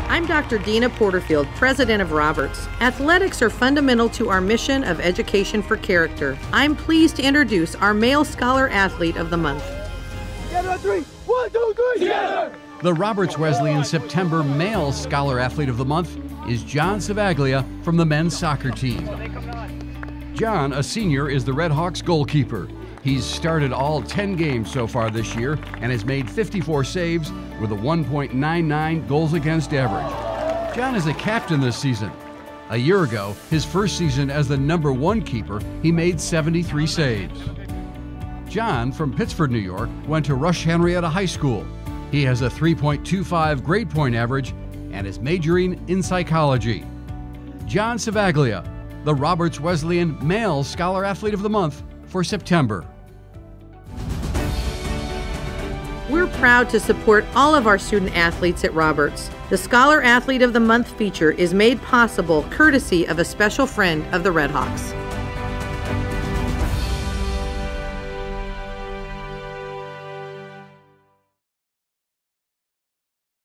I'm Dr. Dina Porterfield, president of Roberts. Athletics are fundamental to our mission of education for character. I'm pleased to introduce our Male Scholar Athlete of the Month. Together on three. 1, 2, 3, together! The Roberts Wesleyan September Male Scholar Athlete of the Month is John Ciavaglia from the men's soccer team. John, a senior, is the Redhawks goalkeeper. He's started all 10 games so far this year and has made 54 saves with a 1.99 goals against average. John is a captain this season. A year ago, his first season as the #1 keeper, he made 73 saves. John, from Pittsford, New York, went to Rush Henrietta High School. He has a 3.25 grade point average and is majoring in psychology. John Ciavaglia, the Roberts Wesleyan Male Scholar Athlete of the Month for September. We're proud to support all of our student athletes at Roberts. The Scholar Athlete of the Month feature is made possible courtesy of a special friend of the Redhawks.